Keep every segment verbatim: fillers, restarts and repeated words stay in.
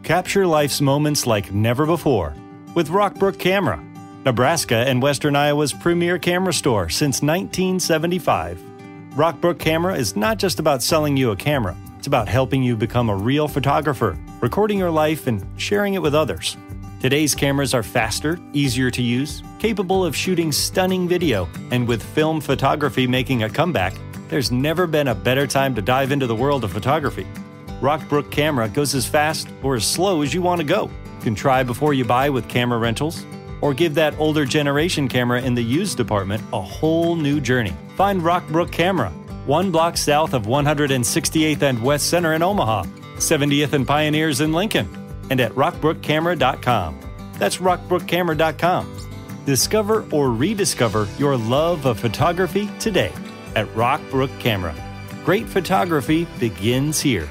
Capture life's moments like never before with Rockbrook Camera, Nebraska and Western Iowa's premier camera store since nineteen seventy-five. Rockbrook Camera is not just about selling you a camera. It's about helping you become a real photographer, recording your life and sharing it with others. Today's cameras are faster, easier to use, capable of shooting stunning video, and with film photography making a comeback, there's never been a better time to dive into the world of photography. Rockbrook Camera goes as fast or as slow as you want to go. You can try before you buy with camera rentals, or give that older generation camera in the used department a whole new journey. Find Rockbrook Camera, one block south of one hundred sixty-eighth and West Center in Omaha, seventieth and Pioneers in Lincoln, and at rockbrook camera dot com. That's rockbrook camera dot com. Discover or rediscover your love of photography today at Rockbrook Camera. Great photography begins here.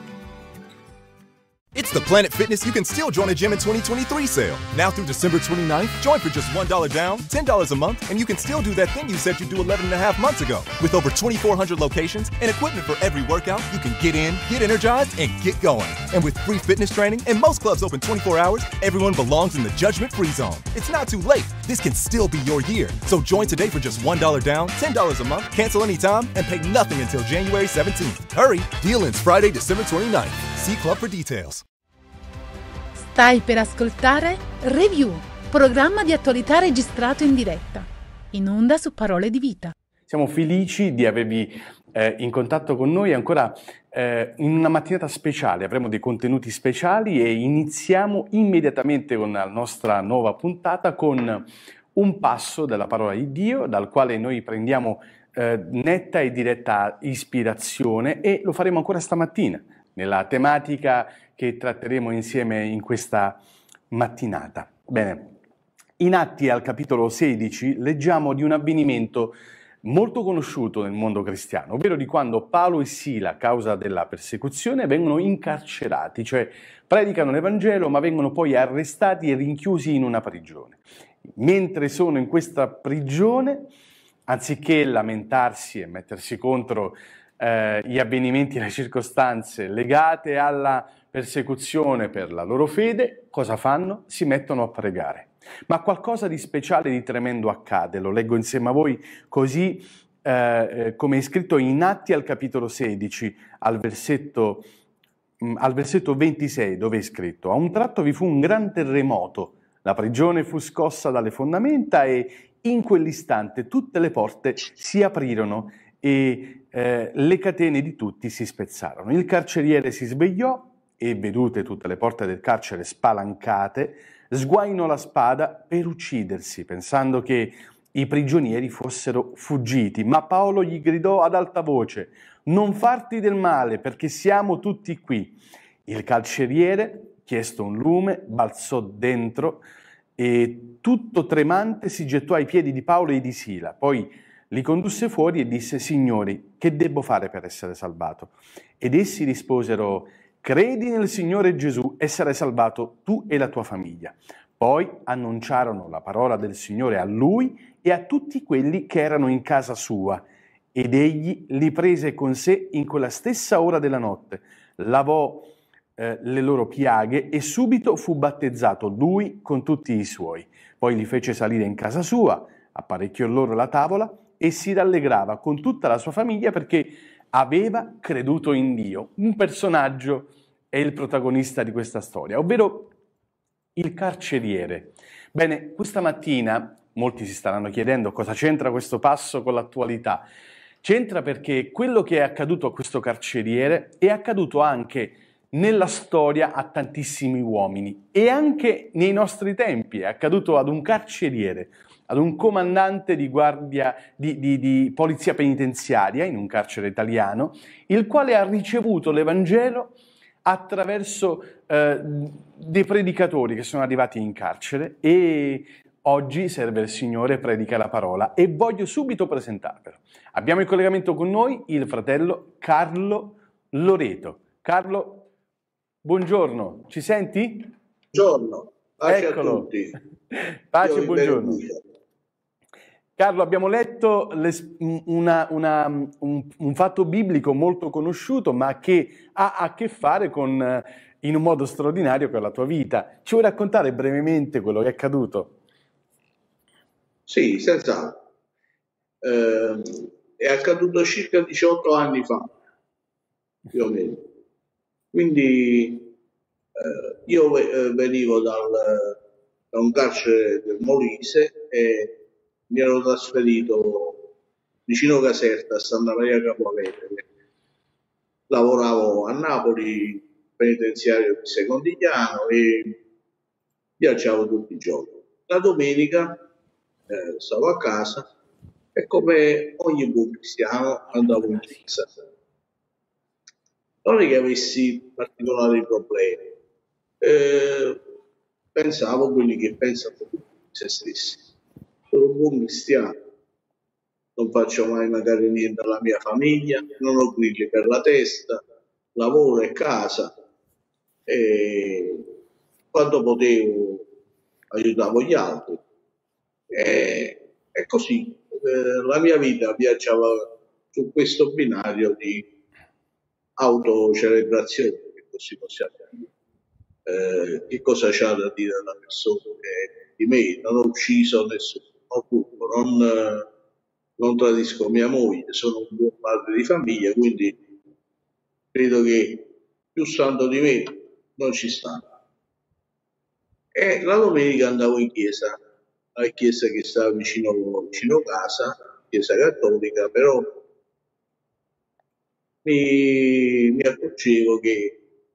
It's the Planet Fitness You Can Still Join a Gym in twenty twenty-three sale. Now through December twenty-ninth, join for just one dollar down, ten dollars a month, and you can still do that thing you said you'd do eleven and a half months ago. With over twenty-four hundred locations and equipment for every workout, you can get in, get energized, and get going. And with free fitness training and most clubs open twenty-four hours, everyone belongs in the judgment-free zone. It's not too late. This can still be your year. So join today for just one dollar down, ten dollars a month, cancel anytime, and pay nothing until January seventeenth. Hurry! Deal ends Friday, December twenty-ninth. See Club for details. Stai per ascoltare Review, programma di attualità registrato in diretta, in onda su Parole di Vita. Siamo felici di avervi eh, in contatto con noi ancora eh, in una mattinata speciale. Avremo dei contenuti speciali e iniziamo immediatamente con la nostra nuova puntata con un passo della parola di Dio dal quale noi prendiamo eh, netta e diretta ispirazione, e lo faremo ancora stamattina nella tematica che tratteremo insieme in questa mattinata. Bene, in Atti al capitolo sedici leggiamo di un avvenimento molto conosciuto nel mondo cristiano, ovvero di quando Paolo e Sila, a causa della persecuzione, vengono incarcerati, cioè predicano l'Evangelo ma vengono poi arrestati e rinchiusi in una prigione. Mentre sono in questa prigione, anziché lamentarsi e mettersi contro eh, gli avvenimenti e le circostanze legate alla persecuzione per la loro fede, cosa fanno? Si mettono a pregare. Ma qualcosa di speciale e di tremendo accade, lo leggo insieme a voi così eh, come è scritto in Atti al capitolo sedici, al versetto, mh, al versetto ventisei, dove è scritto: a un tratto vi fu un gran terremoto, la prigione fu scossa dalle fondamenta e in quell'istante tutte le porte si aprirono e eh, le catene di tutti si spezzarono. Il carceriere si svegliò e, vedute tutte le porte del carcere spalancate, sguainò la spada per uccidersi, pensando che i prigionieri fossero fuggiti. Ma Paolo gli gridò ad alta voce: non farti del male, perché siamo tutti qui. Il carceriere, chiesto un lume, balzò dentro e tutto tremante si gettò ai piedi di Paolo e di Sila. Poi li condusse fuori e disse: signori, che debbo fare per essere salvato? Ed essi risposero: credi nel Signore Gesù e sarai salvato tu e la tua famiglia. Poi annunciarono la parola del Signore a lui e a tutti quelli che erano in casa sua. Ed egli li prese con sé in quella stessa ora della notte, lavò eh, le loro piaghe e subito fu battezzato lui con tutti i suoi. Poi li fece salire in casa sua, apparecchiò loro la tavola e si rallegrava con tutta la sua famiglia perché aveva creduto in Dio. Un personaggio è il protagonista di questa storia, ovvero il carceriere. Bene, questa mattina molti si staranno chiedendo cosa c'entra questo passo con l'attualità. C'entra perché quello che è accaduto a questo carceriere è accaduto anche nella storia a tantissimi uomini e anche nei nostri tempi. È accaduto ad un carceriere, ad un comandante di guardia di, di, di polizia penitenziaria in un carcere italiano, il quale ha ricevuto l'Evangelo attraverso eh, dei predicatori che sono arrivati in carcere, e oggi serve il Signore, predica la parola, e voglio subito presentarvelo. Abbiamo in collegamento con noi il fratello Carlo Loreto. Carlo, buongiorno, ci senti? Buongiorno, pace Eccolo. a tutti. Pace Dio e buongiorno. Carlo, abbiamo letto una, una, un, un fatto biblico molto conosciuto, ma che ha a che fare con in un modo straordinario con la tua vita. Ci vuoi raccontare brevemente quello che è accaduto? Sì, senz'altro. Eh, è accaduto circa diciotto anni fa, più o meno. Quindi eh, io eh, venivo dal, da un carcere del Molise e mi ero trasferito vicino Caserta, a Santa Maria Capua Vetere. Lavoravo a Napoli, penitenziario di Secondigliano, e viaggiavo tutti i giorni. La domenica eh, stavo a casa e, come ogni buon cristiano, andavo in chiesa. Non è che avessi particolari problemi, eh, pensavo quelli che pensano di se stessi. Sono un buon cristiano, non faccio mai magari niente alla mia famiglia, non ho grilli per la testa, lavoro e casa, e quando potevo aiutavo gli altri, e, e così eh, la mia vita viaggiava su questo binario di autocelebrazione, che così possiamo dire. Eh, che cosa c'ha da dire la persona che di me? Non ho ucciso nessuno, non, eh, non tradisco mia moglie, sono un buon padre di famiglia, quindi credo che più santo di me non ci sta. E la domenica andavo in chiesa, la chiesa che stava vicino, vicino casa, chiesa cattolica, però mi, mi accorgevo che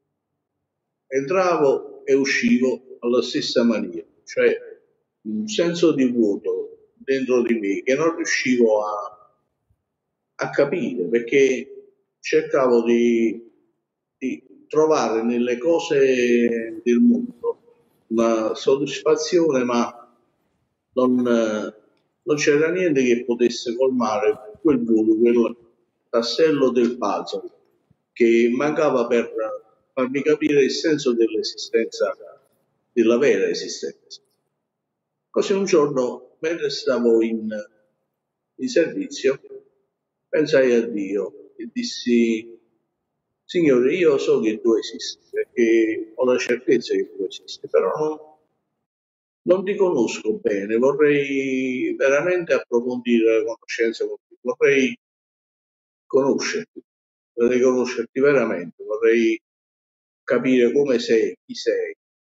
entravo e uscivo alla stessa maniera, cioè un senso di vuoto dentro di me che non riuscivo a, a capire, perché cercavo di, di trovare nelle cose del mondo una soddisfazione, ma non, non c'era niente che potesse colmare quel vuoto, quel tassello del puzzle che mancava per farmi capire il senso dell'esistenza, della vera esistenza. Così un giorno, mentre stavo in, in servizio, pensai a Dio e dissi: Signore, io so che tu esisti, perché ho la certezza che tu esisti, però non, non ti conosco bene, vorrei veramente approfondire la conoscenza con te, vorrei conoscerti, vorrei conoscerti veramente, vorrei capire come sei, chi sei.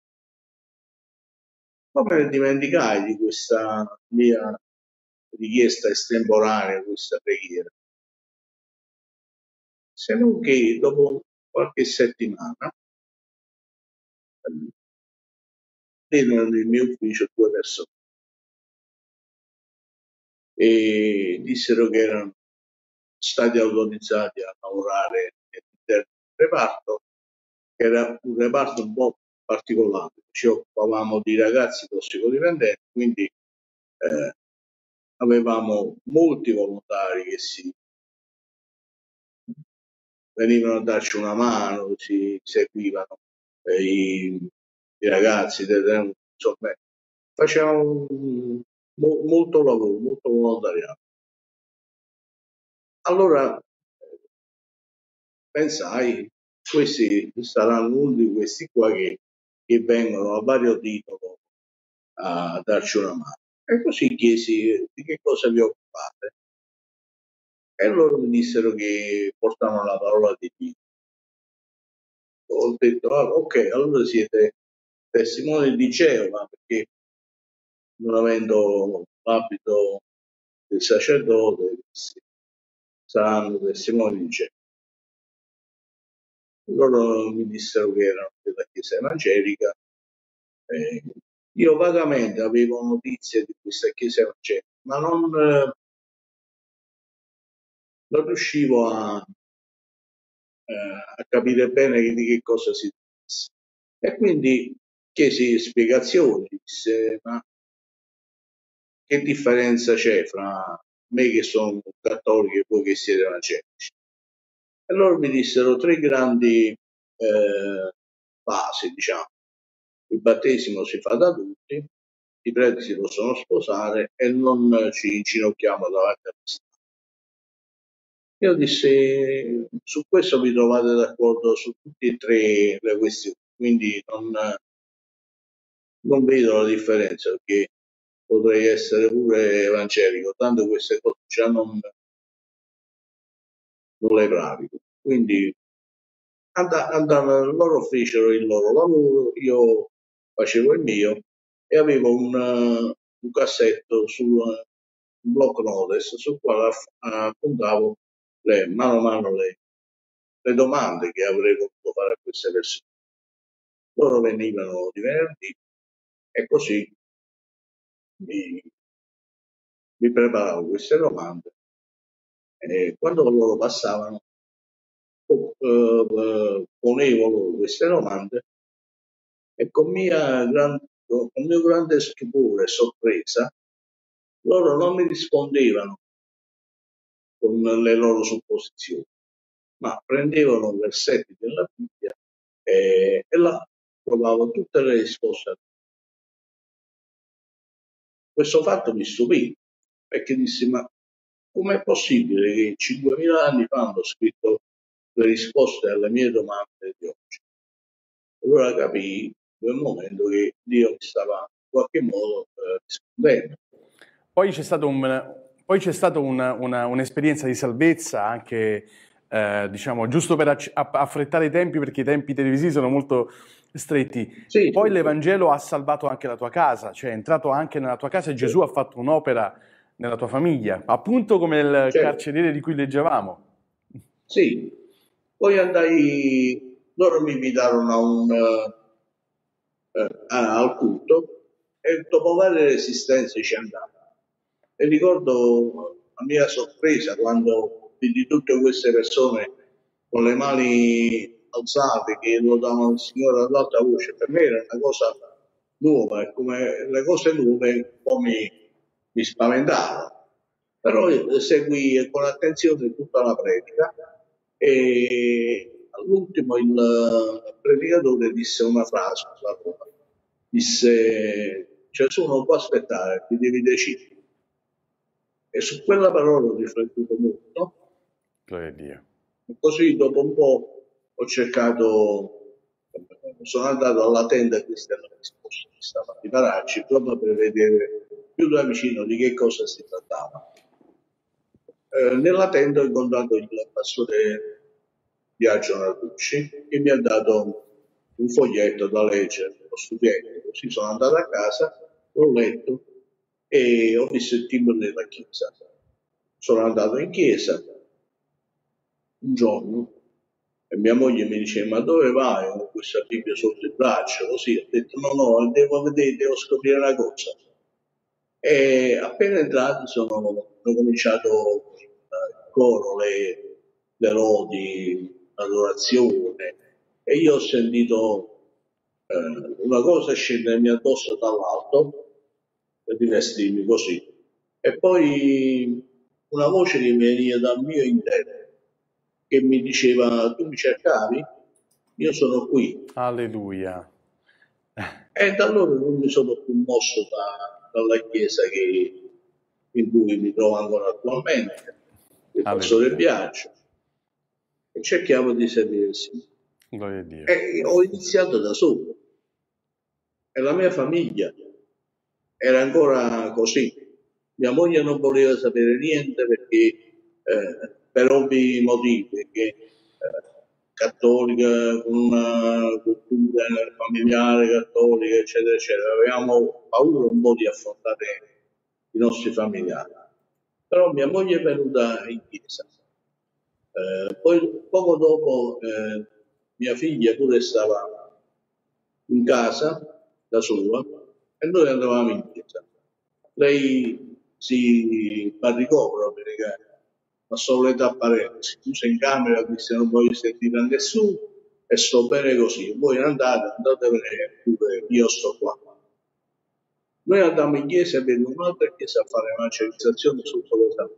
Ma me ne dimenticai di questa mia richiesta estemporanea, questa preghiera. Se non che dopo qualche settimana vennero nel mio ufficio due persone e dissero che erano stati autorizzati a lavorare all'interno del reparto, che era un reparto un po' particolare. Ci occupavamo di ragazzi tossicodipendenti, quindi eh, avevamo molti volontari che si venivano a darci una mano, si seguivano eh, i, i ragazzi, insomma, facevamo mo, molto lavoro, molto volontariato. Allora pensai, questi saranno uno di questi qua che, che vengono a vario titolo a darci una mano. E così chiesi di che cosa vi occupate. E loro mi dissero che portavano la parola di Dio. Ho detto, ah, ok, allora siete testimoni di Geova, perché non avendo l'abito del sacerdote saranno testimoni di Geova. Loro mi dissero che erano della Chiesa evangelica. Eh, io vagamente avevo notizie di questa Chiesa evangelica, ma non, eh, non riuscivo a, eh, a capire bene di che cosa si trattasse. E quindi chiesi spiegazioni, disse: ma che differenza c'è fra me che sono cattolico e voi che siete evangelici? E loro mi dissero tre grandi eh, basi, diciamo. Il battesimo si fa da tutti, i preti si possono sposare e non ci inginocchiamo davanti alla strada. Io dissi: su questo vi trovate d'accordo su tutte e tre le questioni? quindi non, non vedo la differenza, perché potrei essere pure evangelico, tanto queste cose già non, non le pratico. Quindi andavano, loro fecero il loro lavoro, io facevo il mio e avevo un, uh, un cassetto su uh, un block notes sul quale appuntavo le, mano a mano le, le domande che avrei voluto fare a queste persone. Loro venivano di venerdì e così mi, mi preparavo queste domande e quando loro passavano uh, uh, ponevo loro queste domande e con, mia gran, con mio grande stupore e sorpresa loro non mi rispondevano con le loro supposizioni, ma prendevano versetti della Bibbia e, e là trovavo tutte le risposte. Questo fatto mi stupì, perché dissi, ma com'è possibile che cinquemila anni fa hanno scritto le risposte alle mie domande di oggi? Allora capii in quel momento che Dio mi stava in qualche modo eh, rispondendo. Poi c'è stato un, poi c'è stata una, una, un'esperienza di salvezza anche, eh, diciamo, giusto per acc- affrettare i tempi, perché i tempi televisivi sono molto stretti. Sì, poi sì, l'Evangelo ha salvato anche la tua casa, cioè è entrato anche nella tua casa e Gesù ha fatto un'opera nella tua famiglia, appunto come il certo. carceriere di cui leggevamo. Sì, poi andai, loro mi invitarono a un, eh, al culto e dopo varie resistenze ci andavo. E ricordo la mia sorpresa quando vidi tutte queste persone con le mani alzate che lodavano il Signore ad alta voce. Per me era una cosa nuova e come le cose nuove un po' mi, mi spaventavano. Però seguì con attenzione tutta la predica e all'ultimo il predicatore disse una frase, disse Gesù non può aspettare, ti devi decidere. E su quella parola ho riflettuto molto. Gloria a Dio. E così dopo un po' ho cercato, sono andato alla tenda cristiana risposta che stava di Paracci proprio per vedere più da vicino di che cosa si trattava. Eh, nella tenda ho incontrato il pastore Biagio Narducci che mi ha dato un foglietto da leggere, lo studietto, così sono andato a casa, l'ho letto e ho visto il timbro della chiesa. Sono andato in chiesa un giorno e mia moglie mi dice ma dove vai con questa Bibbia sotto il braccio? Così ho detto no no, devo vedere, devo scoprire una cosa. E appena entrato sono, ho cominciato il coro, le, le lodi, l'adorazione e io ho sentito eh, una cosa scendermi addosso dall'alto per rivestirmi così e poi una voce che veniva dal mio interno che mi diceva tu mi cercavi? Io sono qui. Alleluia. E da allora non mi sono più mosso da, dalla chiesa che, in cui mi trovo ancora attualmente, il pastore Biagio, e cerchiamo di servire il Signore. Gloria a Dio. E ho iniziato da solo e la mia famiglia era ancora così. Mia moglie non voleva sapere niente perché eh, per ovvi motivi, perché eh, cattolica, con una cultura familiare cattolica, eccetera, eccetera. Avevamo paura un po' di affrontare i nostri familiari. Però mia moglie è venuta in chiesa. Eh, poi poco dopo eh, mia figlia pure stava in casa da sola e noi andavamo in chiesa. Lei si barricò proprio perché ma solo l'età apparente, si chiuse in camera, disse non voglio sentire a nessuno e sto bene così, voi andate, andatevene pure, io sto qua. Noi andammo in chiesa e vedemmo un'altra chiesa a fare evangelizzazione sotto l'età.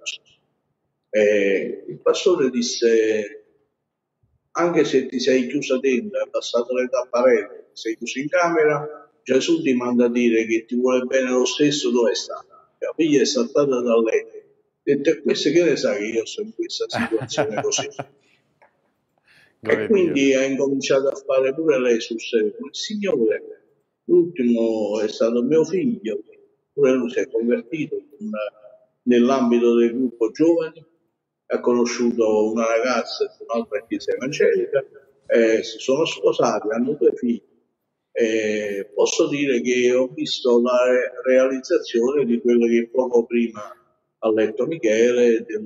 E il pastore disse anche se ti sei chiusa dentro, hai passato l'età apparente, sei chiuso in camera, Gesù ti manda a dire che ti vuole bene lo stesso dove sta. La figlia è saltata da lei. Detto questo che ne sa che io sono in questa situazione così. Gloria E a Dio. quindi ha incominciato a fare pure lei sul serio con il Signore. L'ultimo è stato mio figlio, pure lui si è convertito in- nell'ambito del gruppo giovani, ha conosciuto una ragazza di un'altra chiesa evangelica, eh, si sono sposati, hanno due figli. Eh, posso dire che ho visto la re- realizzazione di quello che poco prima ha letto Michele, del-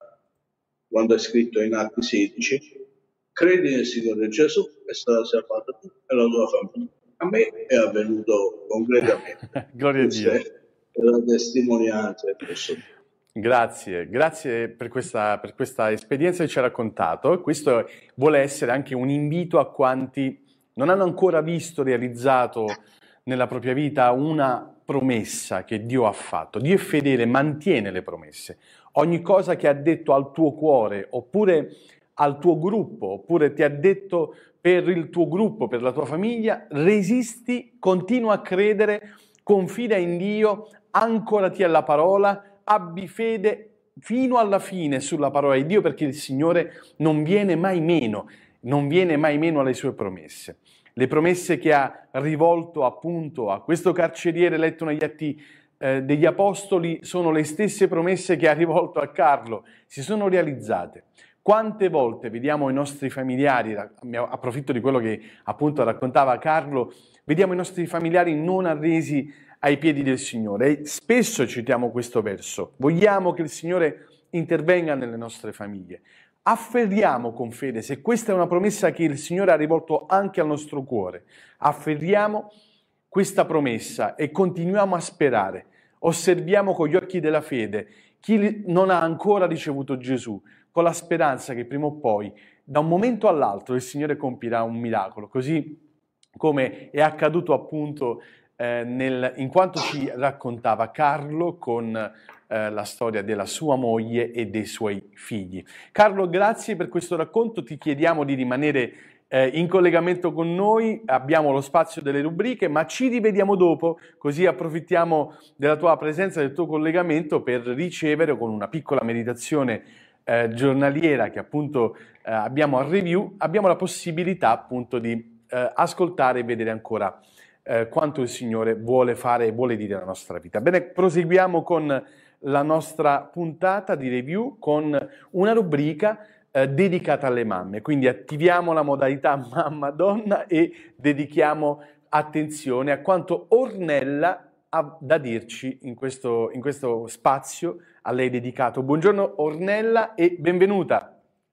quando è scritto in Atti sedici, credi nel Signore Gesù e sarà salvato tu e la tua famiglia. A me è avvenuto concretamente. Gloria a Questa Dio. è la testimonianza che posso dire. Grazie, grazie per questa, per questa esperienza che ci ha raccontato. Questo vuole essere anche un invito a quanti non hanno ancora visto realizzato nella propria vita una promessa che Dio ha fatto. Dio è fedele, mantiene le promesse. Ogni cosa che ha detto al tuo cuore, oppure al tuo gruppo, oppure ti ha detto per il tuo gruppo, per la tua famiglia, resisti, continua a credere, confida in Dio, ancorati alla parola, abbi fede fino alla fine sulla parola di Dio, perché il Signore non viene mai meno, non viene mai meno alle sue promesse. Le promesse che ha rivolto appunto a questo carceriere letto negli Atti eh, degli Apostoli sono le stesse promesse che ha rivolto a Carlo, si sono realizzate. Quante volte vediamo i nostri familiari, approfitto di quello che appunto raccontava Carlo, vediamo i nostri familiari non arresi ai piedi del Signore, e spesso citiamo questo verso: vogliamo che il Signore intervenga nelle nostre famiglie. Afferriamo con fede, se questa è una promessa che il Signore ha rivolto anche al nostro cuore, afferriamo questa promessa e continuiamo a sperare. Osserviamo con gli occhi della fede chi non ha ancora ricevuto Gesù, con la speranza che prima o poi, da un momento all'altro, il Signore compirà un miracolo, così come è accaduto appunto eh, nel, in quanto ci raccontava Carlo con eh, la storia della sua moglie e dei suoi figli. Carlo, grazie per questo racconto, ti chiediamo di rimanere eh, in collegamento con noi, abbiamo lo spazio delle rubriche, ma ci rivediamo dopo, così approfittiamo della tua presenza, del tuo collegamento per ricevere con una piccola meditazione eh, giornaliera che appunto eh, abbiamo a review, abbiamo la possibilità appunto di eh, ascoltare e vedere ancora eh, quanto il Signore vuole fare e vuole dire nella nostra vita. Bene, proseguiamo con la nostra puntata di review con una rubrica eh, dedicata alle mamme, quindi attiviamo la modalità mamma-donna e dedichiamo attenzione a quanto Ornella ha da dirci in questo, in questo spazio a lei dedicato. Buongiorno Ornella e benvenuta.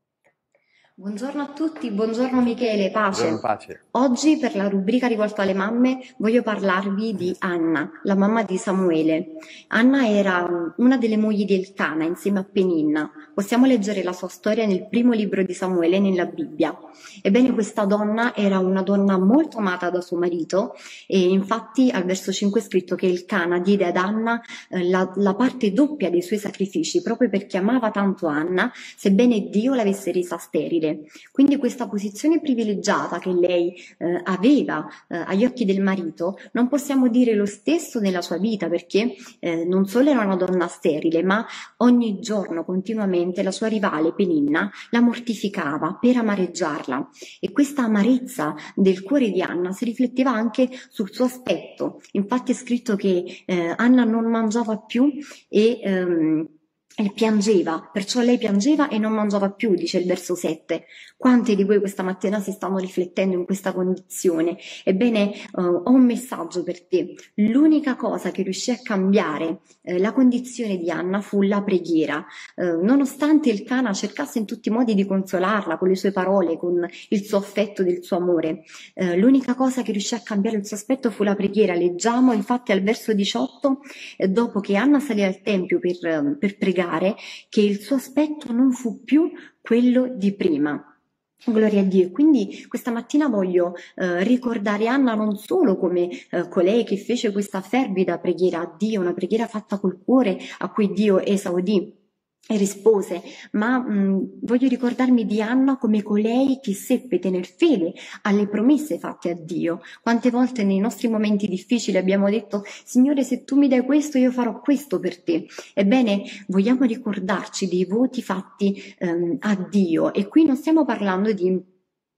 Buongiorno a tutti, buongiorno Michele, pace. Buongiorno, pace. Oggi per la rubrica rivolta alle mamme voglio parlarvi di Anna, la mamma di Samuele. Anna era una delle mogli di Elcana insieme a Peninna. Possiamo leggere la sua storia nel primo libro di Samuele nella Bibbia. Ebbene, questa donna era una donna molto amata da suo marito e infatti al verso cinque è scritto che Elcana diede ad Anna eh, la, la parte doppia dei suoi sacrifici proprio perché amava tanto Anna, sebbene Dio l'avesse resa sterile. Quindi questa posizione privilegiata che lei eh, aveva eh, agli occhi del marito, non possiamo dire lo stesso nella sua vita, perché eh, non solo era una donna sterile, ma ogni giorno continuamente la sua rivale Peninna la mortificava per amareggiarla, e questa amarezza del cuore di Anna si rifletteva anche sul suo aspetto. Infatti è scritto che eh, Anna non mangiava più e ehm, E piangeva, perciò lei piangeva e non mangiava più, dice il verso sette. Quanti di voi questa mattina si stanno riflettendo in questa condizione? Ebbene, eh, ho un messaggio per te. L'unica cosa che riuscì a cambiare eh, la condizione di Anna fu la preghiera. Eh, nonostante Elcana cercasse in tutti i modi di consolarla con le sue parole, con il suo affetto, del suo amore, eh, l'unica cosa che riuscì a cambiare il suo aspetto fu la preghiera. Leggiamo infatti al verso diciotto, eh, dopo che Anna salì al tempio per, eh, per pregare, che il suo aspetto non fu più quello di prima. Gloria a Dio. Quindi questa mattina voglio eh, ricordare Anna non solo come eh, colei che fece questa fervida preghiera a Dio, una preghiera fatta col cuore a cui Dio esaudì e rispose, ma mh, voglio ricordarmi di Anna come colei che seppe tener fede alle promesse fatte a Dio. Quante volte nei nostri momenti difficili abbiamo detto: Signore, se tu mi dai questo io farò questo per te. Ebbene, vogliamo ricordarci dei voti fatti ehm, a Dio, e qui non stiamo parlando di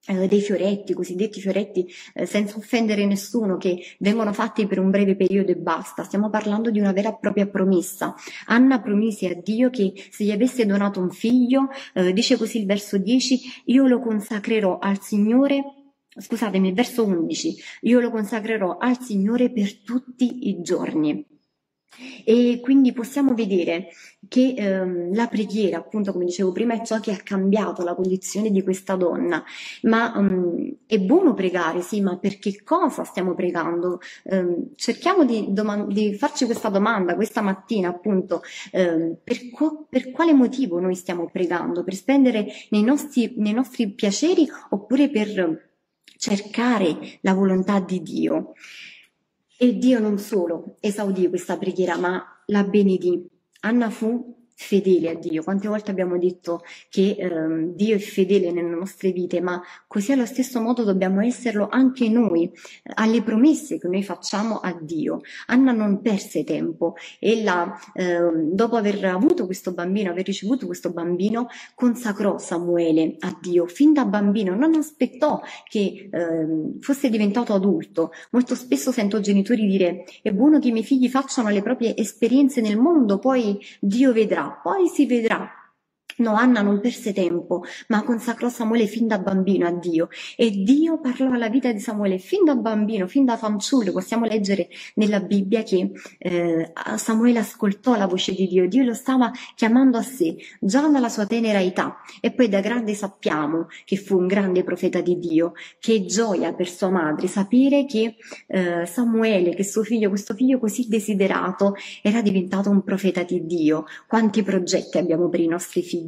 eh, dei fioretti, cosiddetti fioretti, eh, senza offendere nessuno, che vengono fatti per un breve periodo e basta. Stiamo parlando di una vera e propria promessa. Anna promise a Dio che se gli avesse donato un figlio, eh, dice così il verso dieci, io lo consacrerò al Signore. Scusatemi, il verso undici, io lo consacrerò al Signore per tutti i giorni. E quindi possiamo vedere che ehm, la preghiera, appunto, come dicevo prima, è ciò che ha cambiato la condizione di questa donna. Ma um, è buono pregare, sì, ma per che cosa stiamo pregando? Um, cerchiamo di, di farci questa domanda questa mattina, appunto, um, per, per quale motivo noi stiamo pregando? Per spendere nei nostri, nei nostri piaceri oppure per cercare la volontà di Dio? E Dio non solo esaudì questa preghiera, ma la benedì. Anna fu fedele a Dio. Quante volte abbiamo detto che eh, Dio è fedele nelle nostre vite, ma così allo stesso modo dobbiamo esserlo anche noi, eh, alle promesse che noi facciamo a Dio. Anna non perse tempo. Ella, eh, dopo aver avuto questo bambino, aver ricevuto questo bambino, consacrò Samuele a Dio. Fin da bambino non aspettò che eh, fosse diventato adulto. Molto spesso sento genitori dire: è buono che i miei figli facciano le proprie esperienze nel mondo, poi Dio vedrà. Poi si vedrà. No, Anna non perse tempo, ma consacrò Samuele fin da bambino a Dio, e Dio parlò alla vita di Samuele fin da bambino, fin da fanciullo. Possiamo leggere nella Bibbia che eh, Samuele ascoltò la voce di Dio, Dio lo stava chiamando a sé già dalla sua tenera età, e poi da grande sappiamo che fu un grande profeta di Dio. Che gioia per sua madre sapere che eh, Samuele, che suo figlio, questo figlio così desiderato, era diventato un profeta di Dio. Quanti progetti abbiamo per i nostri figli,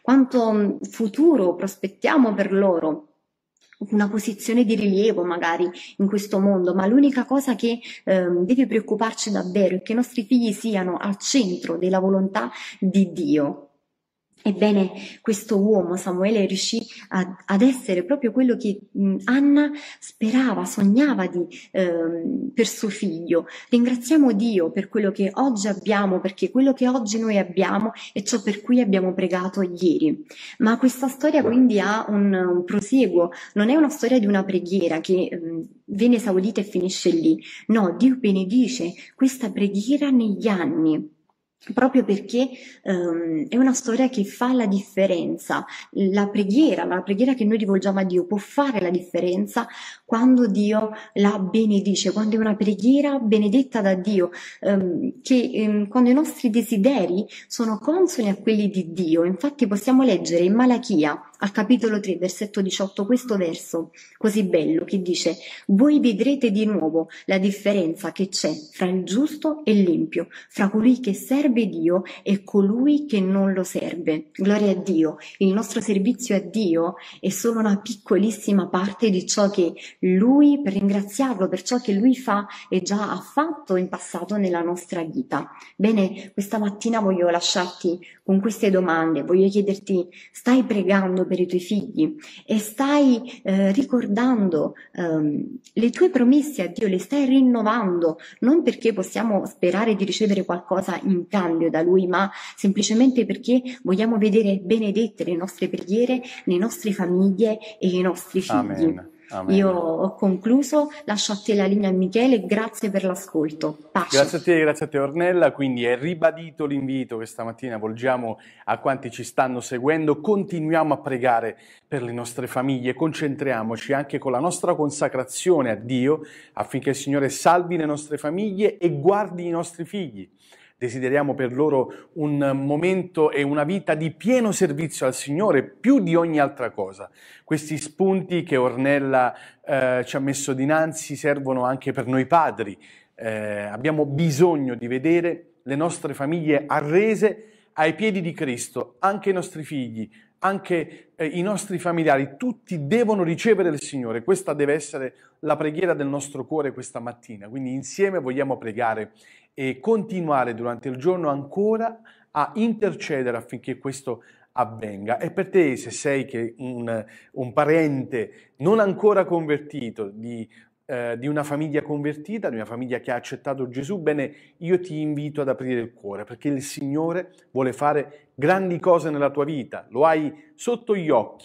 quanto futuro prospettiamo per loro, una posizione di rilievo magari in questo mondo, ma l'unica cosa che eh, deve preoccuparci davvero è che i nostri figli siano al centro della volontà di Dio. Ebbene, questo uomo, Samuele, riuscì a, ad essere proprio quello che mh, Anna sperava, sognava di, ehm, per suo figlio. Ringraziamo Dio per quello che oggi abbiamo, perché quello che oggi noi abbiamo è ciò per cui abbiamo pregato ieri. Ma questa storia quindi ha un, un prosieguo, non è una storia di una preghiera che mh, viene esaudita e finisce lì. No, Dio benedice questa preghiera negli anni, proprio perché um, è una storia che fa la differenza. La preghiera, la preghiera che noi rivolgiamo a Dio può fare la differenza quando Dio la benedice, quando è una preghiera benedetta da Dio, um, che um, quando i nostri desideri sono consoni a quelli di Dio. Infatti possiamo leggere in Malachia al capitolo tre, versetto diciotto, questo verso così bello che dice: voi vedrete di nuovo la differenza che c'è fra il giusto e l'empio, fra colui che serve Dio e colui che non lo serve. Gloria a Dio. Il nostro servizio a Dio è solo una piccolissima parte di ciò che Lui, per ringraziarlo per ciò che Lui fa e già ha fatto in passato nella nostra vita. Bene, questa mattina voglio lasciarti con queste domande, voglio chiederti: stai pregando per i tuoi figli e stai eh, ricordando ehm, le tue promesse a Dio, le stai rinnovando, non perché possiamo sperare di ricevere qualcosa in cambio da Lui, ma semplicemente perché vogliamo vedere benedette le nostre preghiere, le nostre famiglie e i nostri figli. Amen. Amen. Io ho concluso, lascio a te la linea, Michele, grazie per l'ascolto. Pace. Grazie a te, grazie a te Ornella. Quindi è ribadito l'invito questa mattina, volgiamo a quanti ci stanno seguendo, continuiamo a pregare per le nostre famiglie, concentriamoci anche con la nostra consacrazione a Dio affinché il Signore salvi le nostre famiglie e guardi i nostri figli. Desideriamo per loro un momento e una vita di pieno servizio al Signore, più di ogni altra cosa. Questi spunti che Ornella eh, ci ha messo dinanzi servono anche per noi padri. Eh, abbiamo bisogno di vedere le nostre famiglie arrese ai piedi di Cristo, anche i nostri figli, anche eh, i nostri familiari, tutti devono ricevere il Signore. Questa deve essere la preghiera del nostro cuore questa mattina. Quindi insieme vogliamo pregare e continuare durante il giorno ancora a intercedere affinché questo avvenga. E per te, se sei che un, un parente non ancora convertito, di, eh, di una famiglia convertita, di una famiglia che ha accettato Gesù, bene, io ti invito ad aprire il cuore, perché il Signore vuole fare grandi cose nella tua vita, lo hai sotto gli occhi.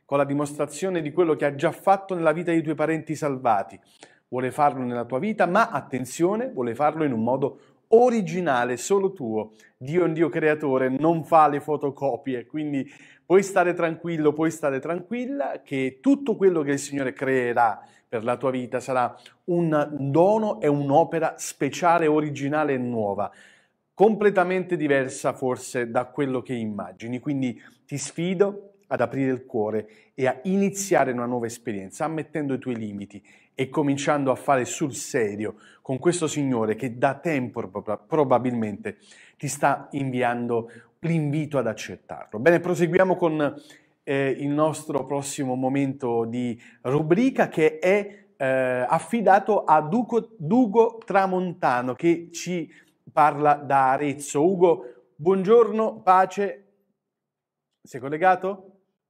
con la dimostrazione di quello che ha già fatto nella vita dei tuoi parenti salvati. Vuole farlo nella tua vita, ma attenzione, vuole farlo in un modo originale, solo tuo. Dio è un Dio creatore, non fa le fotocopie, quindi puoi stare tranquillo, puoi stare tranquilla che tutto quello che il Signore creerà per la tua vita sarà un dono e un'opera speciale, originale e nuova, completamente diversa forse da quello che immagini. Quindi ti sfido ad aprire il cuore e a iniziare una nuova esperienza, ammettendo i tuoi limiti e cominciando a fare sul serio con questo Signore che da tempo probabilmente ti sta inviando l'invito ad accettarlo. Bene, proseguiamo con eh, il nostro prossimo momento di rubrica, che è eh, affidato a Duco, Dugo Tramontano, che ci parla da Arezzo. Ugo, buongiorno, pace. Sei collegato?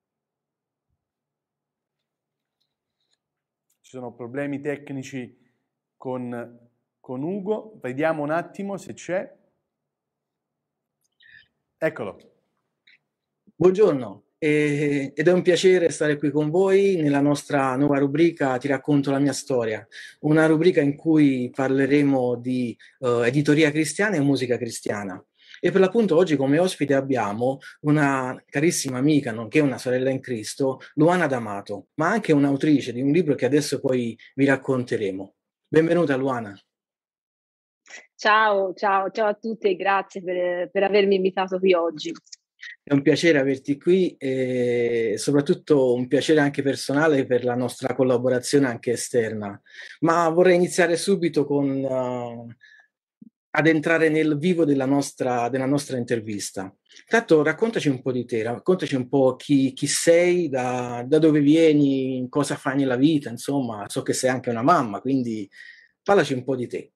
Ci sono problemi tecnici con, con Ugo. Vediamo un attimo se c'è. Eccolo. Buongiorno, eh, ed è un piacere stare qui con voi nella nostra nuova rubrica Ti racconto la mia storia, una rubrica in cui parleremo di uh, editoria cristiana e musica cristiana. E per l'appunto oggi come ospite abbiamo una carissima amica, nonché una sorella in Cristo, Luana D'Amato, ma anche un'autrice di un libro che adesso poi vi racconteremo. Benvenuta Luana. Ciao, ciao, ciao a tutti e grazie per, per avermi invitato qui oggi. È un piacere averti qui e soprattutto un piacere anche personale per la nostra collaborazione anche esterna. Ma vorrei iniziare subito con... Uh, ad entrare nel vivo della nostra, della nostra intervista. Tanto raccontaci un po' di te, raccontaci un po' chi, chi sei, da, da dove vieni, cosa fai nella vita, insomma, so che sei anche una mamma, quindi parlaci un po' di te.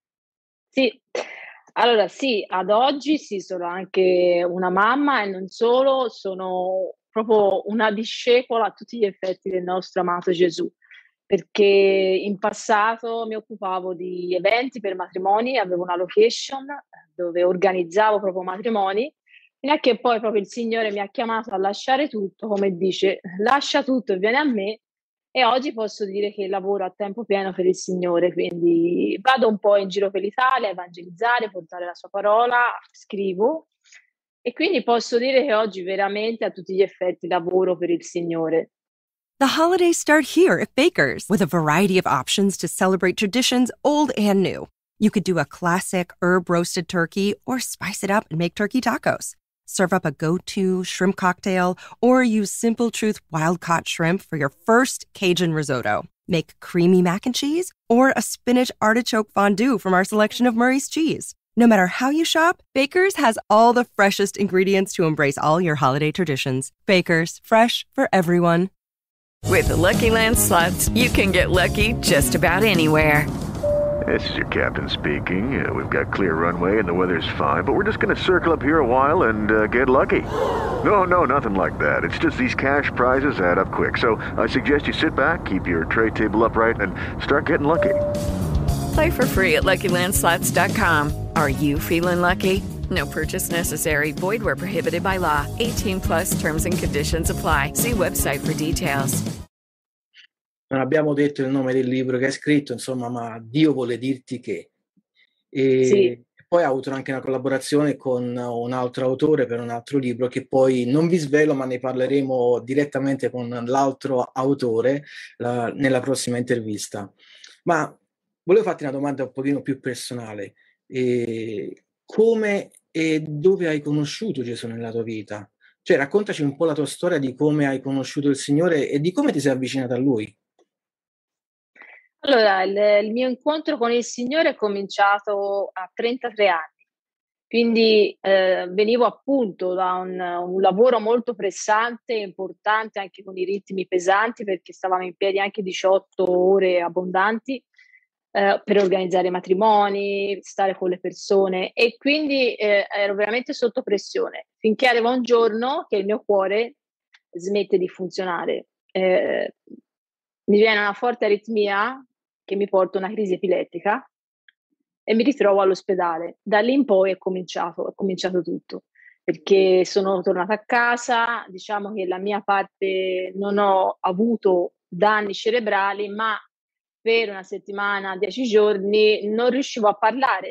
Sì, allora sì, ad oggi sì, sono anche una mamma e non solo, sono proprio una discepola a tutti gli effetti del nostro amato Gesù. Perché in passato mi occupavo di eventi per matrimoni, avevo una location dove organizzavo proprio matrimoni, fino a che poi proprio il Signore mi ha chiamato a lasciare tutto, come dice, lascia tutto e vieni a me, e oggi posso dire che lavoro a tempo pieno per il Signore, quindi vado un po' in giro per l'Italia a evangelizzare, portare la sua parola, scrivo, e quindi posso dire che oggi veramente a tutti gli effetti lavoro per il Signore. The holidays start here at Baker's with a variety of options to celebrate traditions old and new. You could do a classic herb-roasted turkey or spice it up and make turkey tacos. Serve up a go-to shrimp cocktail or use Simple Truth wild-caught shrimp for your first Cajun risotto. Make creamy mac and cheese or a spinach artichoke fondue from our selection of Murray's cheese. No matter how you shop, Baker's has all the freshest ingredients to embrace all your holiday traditions. Baker's, fresh for everyone. With the Lucky Land Slots, you can get lucky just about anywhere. This is your captain speaking. Uh, we've got clear runway and the weather's fine, but we're just going to circle up here a while and uh, get lucky. No, no, nothing like that. It's just these cash prizes add up quick. So I suggest you sit back, keep your tray table upright, and start getting lucky. Play for free at Lucky Land Slots dot com. Are you feeling lucky? No purchase necessary. Void where prohibited by law. eighteen plus terms and conditions apply. See website for details. Non abbiamo detto il nome del libro che hai scritto, insomma, ma Dio vuole dirti che. E sì. Poi ha avuto anche una collaborazione con un altro autore per un altro libro che poi non vi svelo, ma ne parleremo direttamente con l'altro autore la, nella prossima intervista. Ma volevo farti una domanda un pochino più personale. E come e dove hai conosciuto Gesù nella tua vita? Cioè, raccontaci un po' la tua storia di come hai conosciuto il Signore e di come ti sei avvicinata a Lui. Allora, il, il mio incontro con il Signore è cominciato a trentatré anni, quindi eh, venivo appunto da un, un lavoro molto pressante, importante, anche con i ritmi pesanti, perché stavamo in piedi anche diciotto ore abbondanti, eh, per organizzare matrimoni, stare con le persone, e quindi eh, ero veramente sotto pressione, finché arriva un giorno che il mio cuore smette di funzionare. Eh, mi viene una forte aritmia che mi porta a una crisi epilettica e mi ritrovo all'ospedale. Da lì in poi è cominciato, è cominciato tutto. perché sono tornata a casa, diciamo che la mia parte non ho avuto danni cerebrali, ma per una settimana, dieci giorni, non riuscivo a parlare.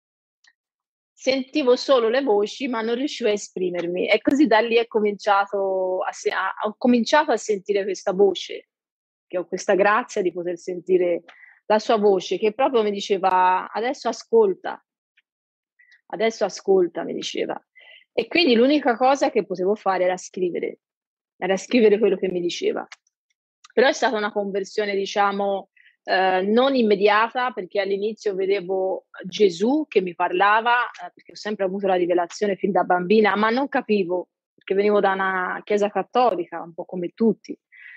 Sentivo solo le voci, ma non riuscivo a esprimermi. E così da lì è cominciato a se- a- ho cominciato a sentire questa voce, che ho questa grazia di poter sentire la sua voce, che proprio mi diceva: adesso ascolta, adesso ascolta, mi diceva. E quindi l'unica cosa che potevo fare era scrivere, era scrivere quello che mi diceva. Però è stata una conversione, diciamo, eh, non immediata, perché all'inizio vedevo Gesù che mi parlava, eh, perché ho sempre avuto la rivelazione fin da bambina, ma non capivo, perché venivo da una chiesa cattolica, un po' come tutti.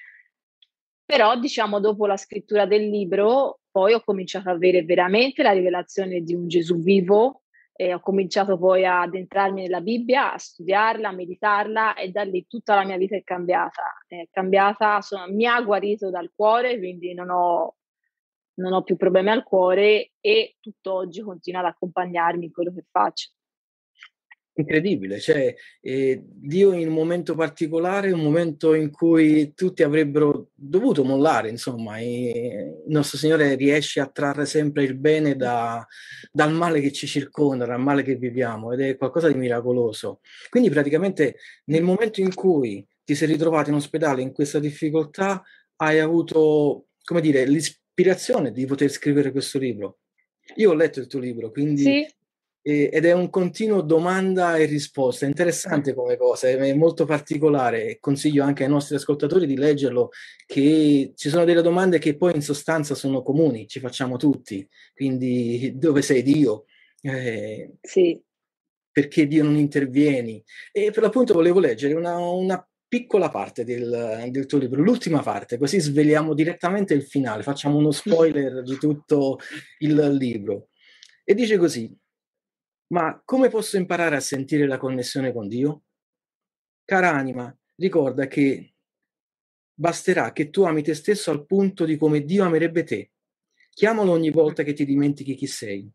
Però, diciamo, dopo la scrittura del libro, poi ho cominciato ad avere veramente la rivelazione di un Gesù vivo, e ho cominciato poi ad entrarmi nella Bibbia, a studiarla, a meditarla, e da lì tutta la mia vita è cambiata. È cambiata, sono, mi ha guarito dal cuore, quindi non ho, non ho più problemi al cuore, e tutt'oggi continua ad accompagnarmi in quello che faccio. Incredibile, cioè eh, Dio in un momento particolare, un momento in cui tutti avrebbero dovuto mollare, insomma, e il nostro Signore riesce a trarre sempre il bene da, dal male che ci circonda, dal male che viviamo, ed è qualcosa di miracoloso. Quindi praticamente nel momento in cui ti sei ritrovato in ospedale in questa difficoltà, hai avuto, come dire, l'ispirazione di poter scrivere questo libro. Io ho letto il tuo libro, quindi... Sì. ed è un continuo domanda e risposta, è interessante come cosa, è molto particolare, e consiglio anche ai nostri ascoltatori di leggerlo, che ci sono delle domande che poi in sostanza sono comuni, ci facciamo tutti, quindi dove sei Dio? Eh, sì. Perché Dio non intervieni? E per l'appunto volevo leggere una, una piccola parte del, del tuo libro, l'ultima parte, così sveliamo direttamente il finale, facciamo uno spoiler di tutto il libro. E dice così: ma come posso imparare a sentire la connessione con Dio? Cara anima, ricorda che basterà che tu ami te stesso al punto di come Dio amerebbe te. Chiamalo ogni volta che ti dimentichi chi sei.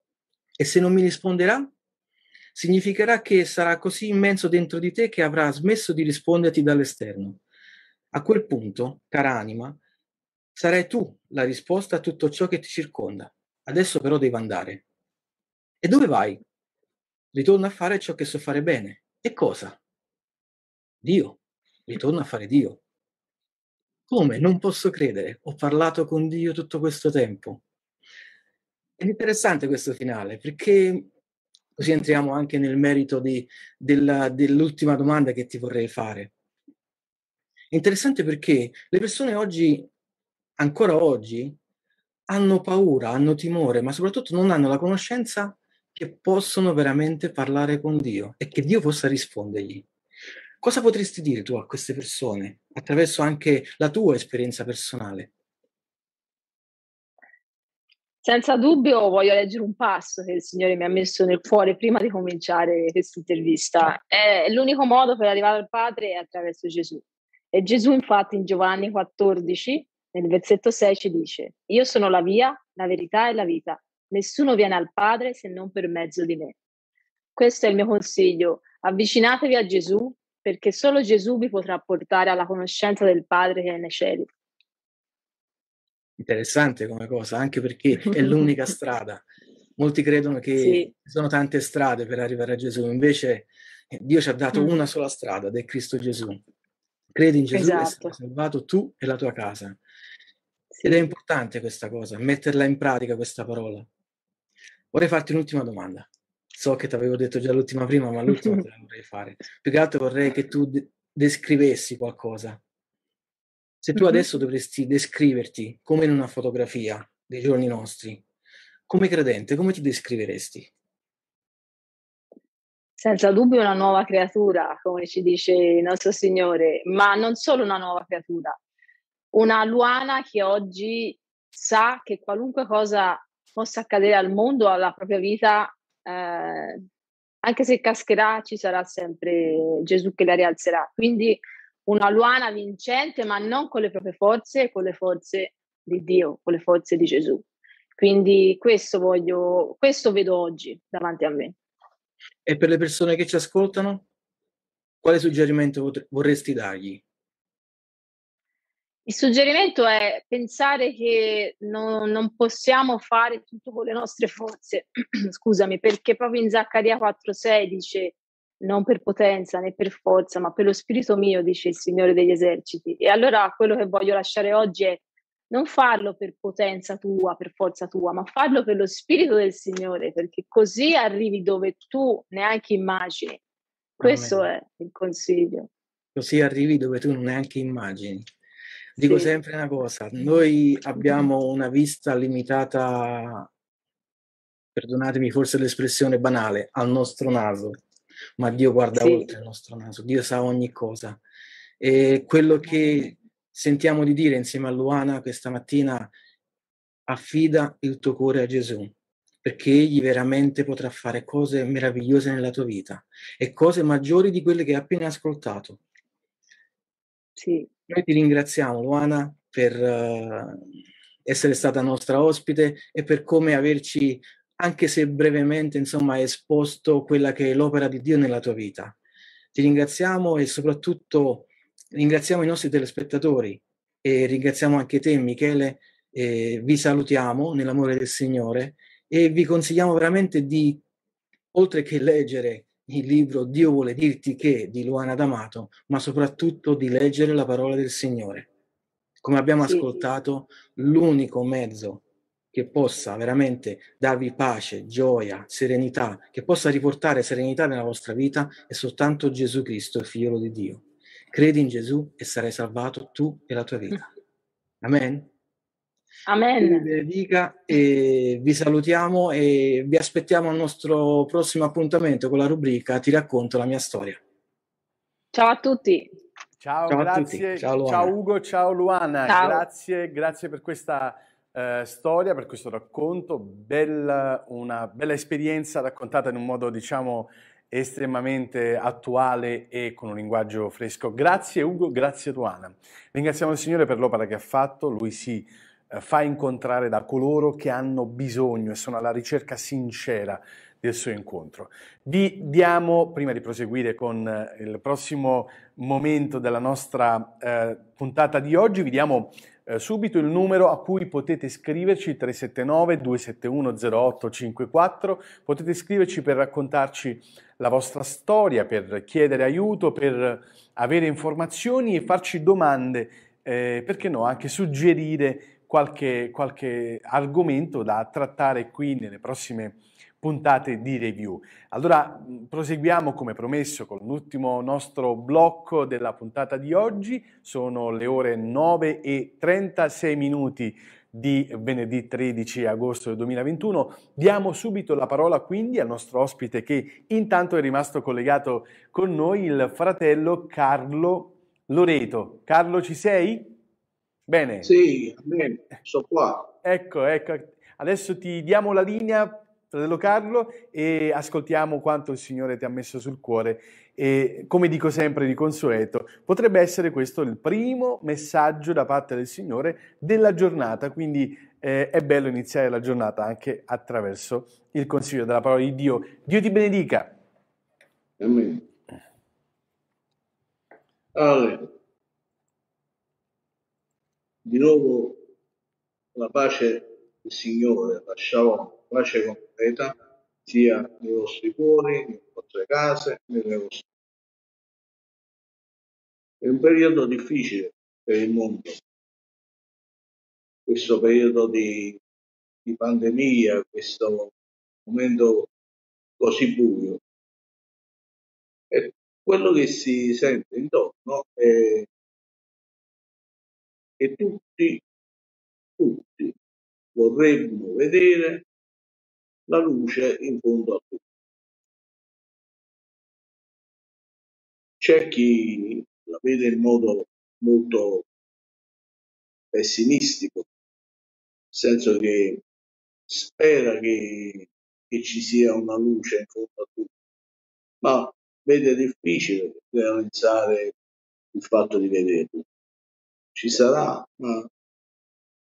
E se non mi risponderà, significherà che sarà così immenso dentro di te che avrà smesso di risponderti dall'esterno. A quel punto, cara anima, sarai tu la risposta a tutto ciò che ti circonda. Adesso però devi andare. E dove vai? Ritorno a fare ciò che so fare bene. E cosa? Dio. Ritorno a fare Dio. Come? Non posso credere. Ho parlato con Dio tutto questo tempo. È interessante questo finale, perché così entriamo anche nel merito di, della, dell'ultima domanda che ti vorrei fare. È interessante perché le persone oggi, ancora oggi, hanno paura, hanno timore, ma soprattutto non hanno la conoscenza che possono veramente parlare con Dio e che Dio possa rispondergli. Cosa potresti dire tu a queste persone attraverso anche la tua esperienza personale? Senza dubbio voglio leggere un passo che il Signore mi ha messo nel cuore prima di cominciare questa intervista. È l'unico modo per arrivare al Padre è attraverso Gesù. E Gesù infatti in Giovanni quattordici, nel versetto sei, ci dice: io sono la via, la verità e la vita. Nessuno viene al Padre se non per mezzo di me. Questo è il mio consiglio. Avvicinatevi a Gesù, perché solo Gesù vi potrà portare alla conoscenza del Padre che è nei cieli. Interessante come cosa, anche perché è l'unica strada. Molti credono che sì. ci sono tante strade per arrivare a Gesù, invece Dio ci ha dato mm. una sola strada, ed è Cristo Gesù. Credi in Gesù esatto. e sarai salvato tu e la tua casa. Sì. Ed è importante questa cosa, metterla in pratica questa parola. Vorrei farti un'ultima domanda. So che ti avevo detto già l'ultima prima, ma l'ultima te la vorrei fare. Più che altro vorrei che tu de- descrivessi qualcosa. Se tu adesso dovresti descriverti come in una fotografia dei giorni nostri, come credente, come ti descriveresti? Senza dubbio una nuova creatura, come ci dice il nostro Signore, ma non solo una nuova creatura, una Luana che oggi sa che qualunque cosa possa accadere al mondo, alla propria vita, eh, anche se cascherà, ci sarà sempre Gesù che la rialzerà. Quindi una Luana vincente, ma non con le proprie forze, con le forze di Dio, con le forze di Gesù. Quindi questo voglio, questo vedo oggi davanti a me. E per le persone che ci ascoltano, quale suggerimento pot- vorresti dargli? Il suggerimento è pensare che no- non possiamo fare tutto con le nostre forze, scusami, perché proprio in Zaccaria quattro sei dice non per potenza né per forza, ma per lo spirito mio, dice il Signore degli eserciti. E allora quello che voglio lasciare oggi è non farlo per potenza tua, per forza tua, ma farlo per lo spirito del Signore, perché così arrivi dove tu neanche immagini. Questo Amen. è il consiglio. Così arrivi dove tu neanche immagini. Dico Sì. sempre una cosa, noi abbiamo una vista limitata, perdonatemi forse l'espressione banale, al nostro naso, ma Dio guarda Sì. oltre il nostro naso, Dio sa ogni cosa. E quello che sentiamo di dire insieme a Luana questa mattina, affida il tuo cuore a Gesù, perché Egli veramente potrà fare cose meravigliose nella tua vita e cose maggiori di quelle che hai appena ascoltato. Sì. Noi ti ringraziamo, Luana, per uh, essere stata nostra ospite e per come averci, anche se brevemente, insomma, esposto quella che è l'opera di Dio nella tua vita. Ti ringraziamo e soprattutto ringraziamo i nostri telespettatori e ringraziamo anche te, Michele. Eh, vi salutiamo nell'amore del Signore e vi consigliamo veramente di, oltre che leggere il libro Dio vuole dirti che di Luana D'Amato, ma soprattutto di leggere la parola del Signore. Come abbiamo Sì. ascoltato, l'unico mezzo che possa veramente darvi pace, gioia, serenità, che possa riportare serenità nella vostra vita è soltanto Gesù Cristo, il Figlio di Dio. Credi in Gesù e sarai salvato tu e la tua vita. Amen. Amen. Vi benedica e vi salutiamo e vi aspettiamo al nostro prossimo appuntamento con la rubrica Ti racconto la mia storia. Ciao a tutti. Ciao, Ciao a grazie. tutti. Ciao, Luana. Ciao Ugo, ciao Luana. Ciao. Grazie, grazie per questa eh, storia, per questo racconto. Bella, una bella esperienza raccontata in un modo, diciamo, estremamente attuale e con un linguaggio fresco. Grazie Ugo, grazie Luana. Ringraziamo il Signore per l'opera che ha fatto. Lui si eh, fa incontrare da coloro che hanno bisogno e sono alla ricerca sincera del suo incontro. Vi diamo, prima di proseguire con eh, il prossimo momento della nostra eh, puntata di oggi, vi diamo eh, subito il numero a cui potete scriverci, tre sette nove due sette uno zero otto cinque quattro, potete scriverci per raccontarci la vostra storia, per chiedere aiuto, per avere informazioni e farci domande, eh, perché no, anche suggerire qualche, qualche argomento da trattare qui nelle prossime puntate di review. Allora proseguiamo come promesso con l'ultimo nostro blocco della puntata di oggi. Sono le ore nove e trentasei minuti di venerdì tredici agosto del duemilaventuno. Diamo subito la parola quindi al nostro ospite che intanto è rimasto collegato con noi, il fratello Carlo Loreto. Carlo, ci sei? Bene. Sì, sono qua. Ecco, ecco. Adesso ti diamo la linea, fratello Carlo, e ascoltiamo quanto il Signore ti ha messo sul cuore e, come dico sempre di consueto, potrebbe essere questo il primo messaggio da parte del Signore della giornata, quindi eh, è bello iniziare la giornata anche attraverso il consiglio della parola di Dio. Dio ti benedica. Amen. Allora, di nuovo la pace del Signore, la shalom, pace completa, sia nei vostri cuori, nelle vostre case, nelle vostre. È un periodo difficile per il mondo, questo periodo di, di pandemia, questo momento così buio. E quello che si sente intorno è che tutti, tutti vorrebbero vedere la luce in fondo a tutto. C'è chi la vede in modo molto pessimistico, nel senso che spera che, che ci sia una luce in fondo a tutto, ma vede difficile realizzare il fatto di vederlo. Ci sarà, ma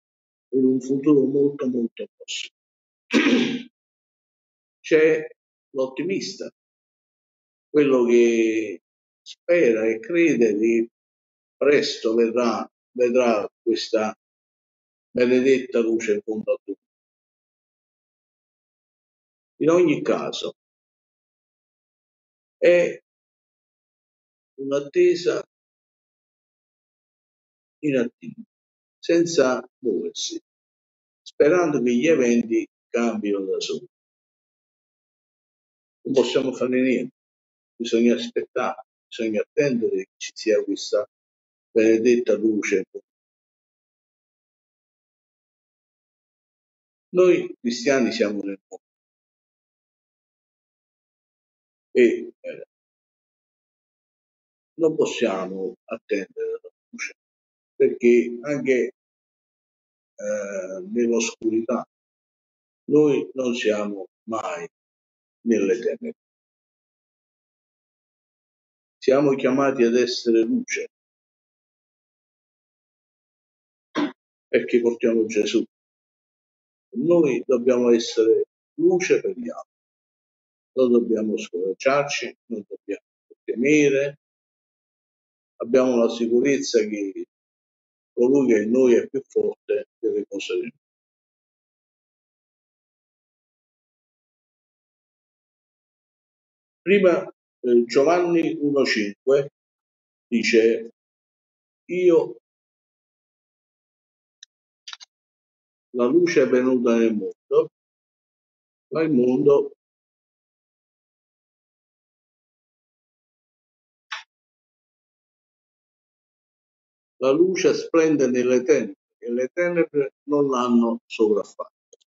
in un futuro molto molto prossimo. C'è l'ottimista, quello che spera e crede che presto verrà, vedrà questa benedetta luce in fondo a tutto. In ogni caso, è un'attesa inattiva, senza muoversi, sperando che gli eventi cambino da soli. Non possiamo fare niente, bisogna aspettare, bisogna attendere che ci sia questa benedetta luce. Noi cristiani siamo nel mondo e eh, non possiamo attendere la luce, perché anche eh, nell'oscurità noi non siamo mai nelle tenebre. Siamo chiamati ad essere luce perché portiamo Gesù. Noi dobbiamo essere luce per gli altri. Non dobbiamo scoraggiarci, non dobbiamo temere. Abbiamo la sicurezza che colui che in noi è più forte delle cose di noi. Prima eh, Giovanni uno cinque dice: io la luce è venuta nel mondo, ma il mondo la luce splende nelle tenebre e le tenebre non l'hanno sopraffatta.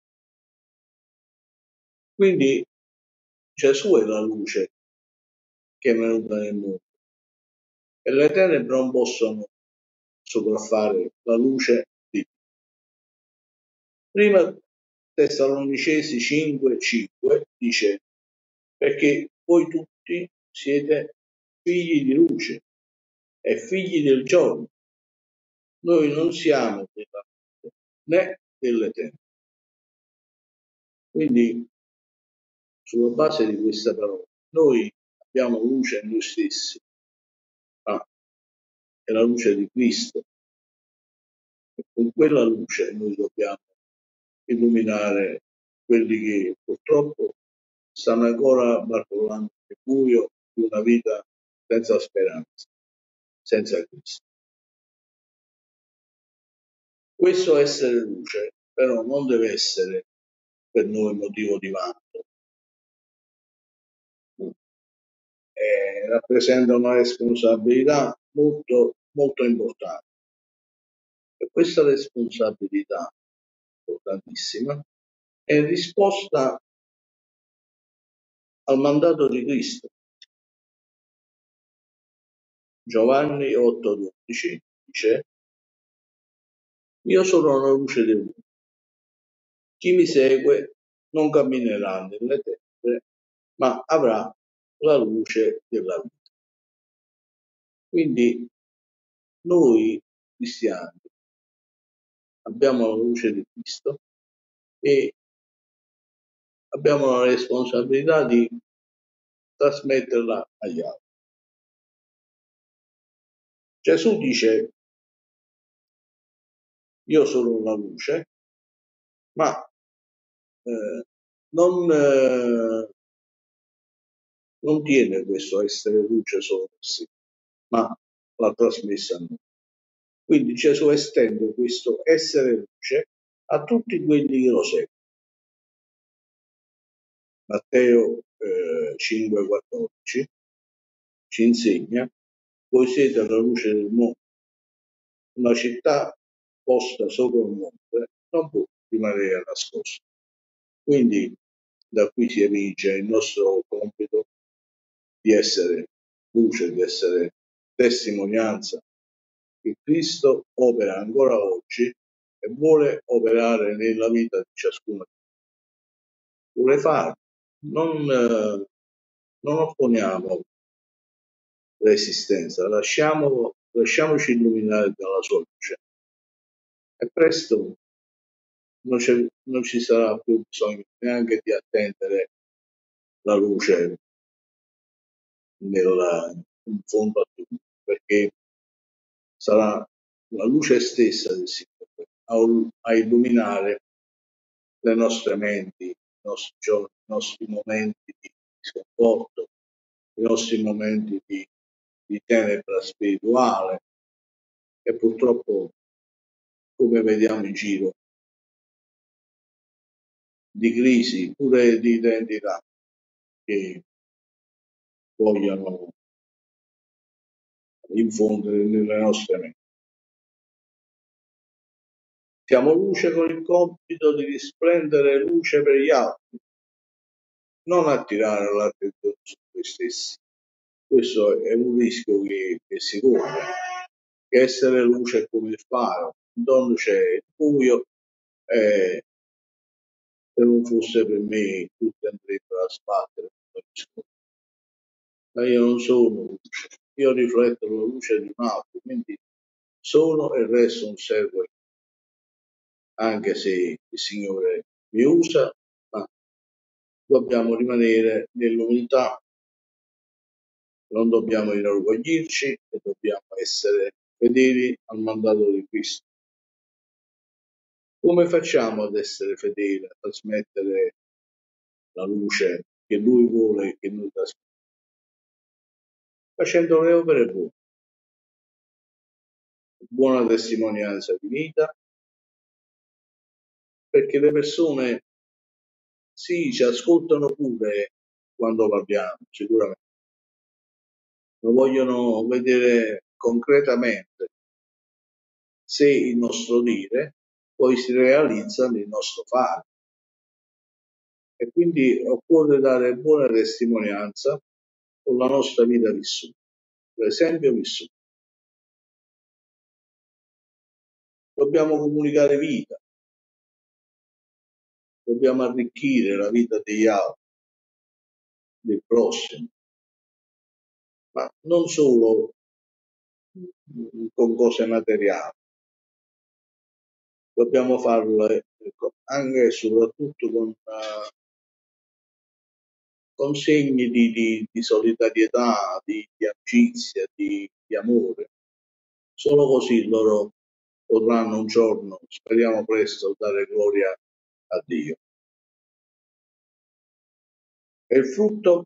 Quindi Gesù è la luce che è venuta nel mondo e le tenebre non possono sopraffare la luce di Dio. Prima Tessalonicesi cinque cinque dice: perché voi tutti siete figli di luce e figli del giorno. Noi non siamo della notte né delle tenebre. Quindi, sulla base di questa parola, noi abbiamo luce in noi stessi, ma è la luce di Cristo. E con quella luce noi dobbiamo illuminare quelli che purtroppo stanno ancora barcollando nel buio di una vita senza speranza, senza Cristo. Questo essere luce, però, non deve essere per noi motivo di vanto. Eh, rappresenta una responsabilità molto, molto importante. E questa responsabilità importantissima è in risposta al mandato di Cristo. Giovanni otto dodici dice: io sono la luce del mondo. Chi mi segue non camminerà nelle tenebre, ma avrà la luce della vita. Quindi noi cristiani abbiamo la luce di Cristo e abbiamo la responsabilità di trasmetterla agli altri. Gesù dice: io sono la luce, ma eh, non, eh, non tiene questo essere luce solo per sé, ma l'ha trasmessa a noi. Quindi Gesù estende questo essere luce a tutti quelli che lo seguono. Matteo eh, cinque quattordici ci insegna: voi siete la luce del mondo. Una città posta sopra un monte non può rimanere nascosta. Quindi da qui si evince il nostro compito di essere luce, di essere testimonianza che Cristo opera ancora oggi e vuole operare nella vita di ciascuno. Vuole fare. Non, eh, non opponiamo resistenza, lasciamo, lasciamoci illuminare dalla sua luce. E presto non, non ci sarà più bisogno neanche di attendere la luce nel, in fondo a tutto, perché sarà la luce stessa del Signore a, a illuminare le nostre menti, i nostri giorni, i nostri momenti di sconforto, i nostri momenti di, di tenebra spirituale, e purtroppo, come vediamo in giro, di crisi, pure di identità, che vogliono infondere nelle nostre menti. Siamo luce con il compito di risplendere luce per gli altri, non attirare l'attenzione su noi stessi. Questo è un rischio che, che si corre, che essere luce è come il faro, intorno c'è il buio, e se non fosse per me tutti andrebbero a sbattere. Ma io non sono luce, io rifletto la luce di un altro, quindi sono e resto un servo, anche se il Signore mi usa, ma dobbiamo rimanere nell'umiltà, non dobbiamo inorgoglirci e dobbiamo essere fedeli al mandato di Cristo. Come facciamo ad essere fedeli, a trasmettere la luce che Lui vuole che noi trasmettiamo? Facendo le opere buone, buona testimonianza di vita, perché le persone sì, ci ascoltano pure quando parliamo, sicuramente, ma vogliono vedere concretamente se il nostro dire poi si realizza nel nostro fare. E quindi occorre dare buona testimonianza con la nostra vita vissuta, l'esempio vissuto. Dobbiamo comunicare vita, dobbiamo arricchire la vita degli altri, del prossimo, ma non solo con cose materiali. Dobbiamo farlo ecco, anche e soprattutto con, uh, con segni di, di, di solidarietà, di, di amicizia, di, di amore. Solo così loro potranno un giorno, speriamo presto, dare gloria a Dio. E il frutto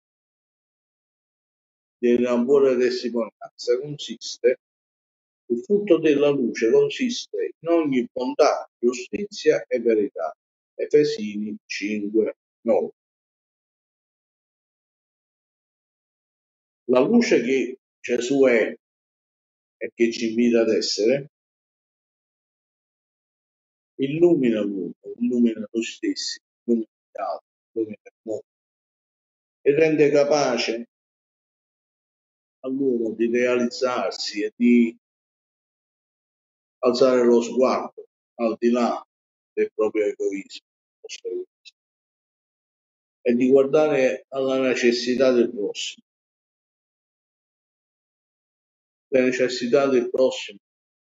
della buona testimonianza consiste, il frutto della luce consiste in ogni bontà, giustizia e verità. Efesini cinque nove. La luce che Gesù è e che ci invita ad essere illumina l'uomo, illumina noi stessi, illumina gli altri, illumina il mondo e rende capace all'uomo di realizzarsi e di alzare lo sguardo al di là del proprio egoismo e di guardare alla necessità del prossimo. Le necessità del prossimo,